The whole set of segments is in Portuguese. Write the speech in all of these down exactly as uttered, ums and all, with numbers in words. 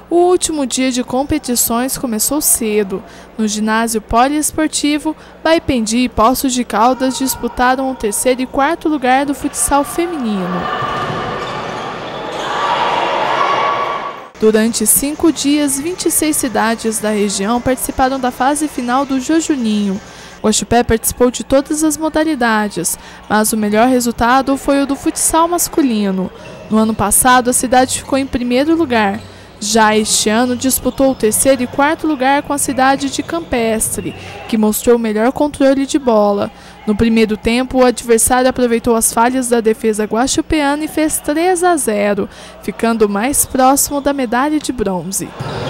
O último dia de competições começou cedo. No ginásio poliesportivo, Baipendi e Poços de Caldas disputaram o terceiro e quarto lugar do futsal feminino. Durante cinco dias, vinte e seis cidades da região participaram da fase final do Jojuninho. Guaxupé participou de todas as modalidades, mas o melhor resultado foi o do futsal masculino. No ano passado, a cidade ficou em primeiro lugar. Já este ano, disputou o terceiro e quarto lugar com a cidade de Campestre, que mostrou o melhor controle de bola. No primeiro tempo, o adversário aproveitou as falhas da defesa guaxupeana e fez três a zero, ficando mais próximo da medalha de bronze.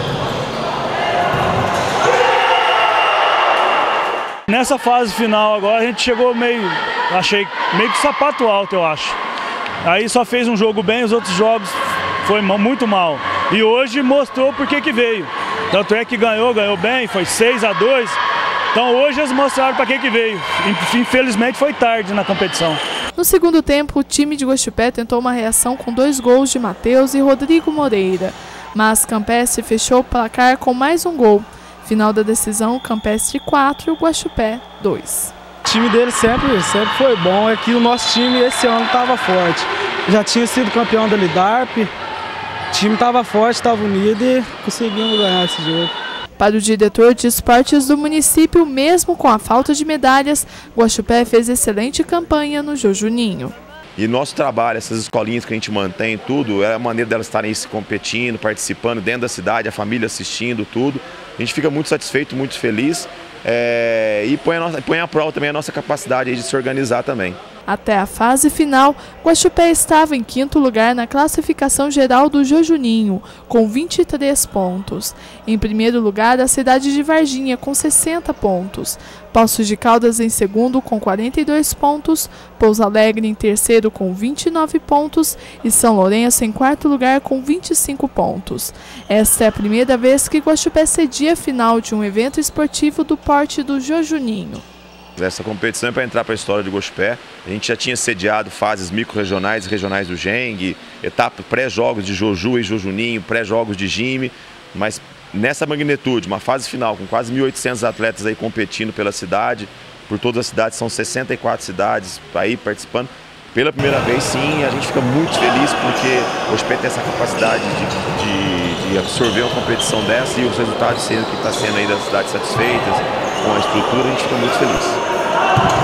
Nessa fase final agora a gente chegou meio, achei meio que sapato alto, eu acho. Aí só fez um jogo bem, os outros jogos foi muito mal. E hoje mostrou por que que veio. Tanto é que ganhou, ganhou bem, foi seis a dois. Então hoje eles mostraram para que que veio. Infelizmente foi tarde na competição. No segundo tempo, o time de Guaxupé tentou uma reação com dois gols de Matheus e Rodrigo Moreira. Mas Campestre fechou o placar com mais um gol. Final da decisão, Campestre quatro, Guaxupé dois. O time dele sempre, sempre foi bom, é que o nosso time esse ano estava forte. Já tinha sido campeão da Lidarp, o time estava forte, estava unido e conseguimos ganhar esse jogo. Para o diretor de esportes do município, mesmo com a falta de medalhas, Guaxupé fez excelente campanha no Jojuninho. E nosso trabalho, essas escolinhas que a gente mantém, tudo, é a maneira delas estarem se competindo, participando dentro da cidade, a família assistindo, tudo. A gente fica muito satisfeito, muito feliz é, e põe, a nossa, põe à prova também a nossa capacidade de se organizar também. Até a fase final, Guaxupé estava em quinto lugar na classificação geral do Jojuninho, com vinte e três pontos. Em primeiro lugar, a cidade de Varginha, com sessenta pontos. Poços de Caldas em segundo, com quarenta e dois pontos. Pouso Alegre em terceiro, com vinte e nove pontos. E São Lourenço em quarto lugar, com vinte e cinco pontos. Esta é a primeira vez que Guaxupé cedia a final de um evento esportivo do porte do Jojuninho. Essa competição é para entrar para a história de Guaxupé. A gente já tinha sediado fases micro-regionais e regionais do Geng, etapa pré-jogos de Joju e Jojuninho, pré-jogos de Jime, mas nessa magnitude, uma fase final com quase mil e oitocentos atletas aí competindo pela cidade, por todas as cidades, são sessenta e quatro cidades aí participando. Pela primeira vez, sim, a gente fica muito feliz porque o Guaxupé tem essa capacidade de, de, de absorver uma competição dessa e os resultados sendo que está sendo aí das cidades satisfeitas com a estrutura, a gente fica muito feliz.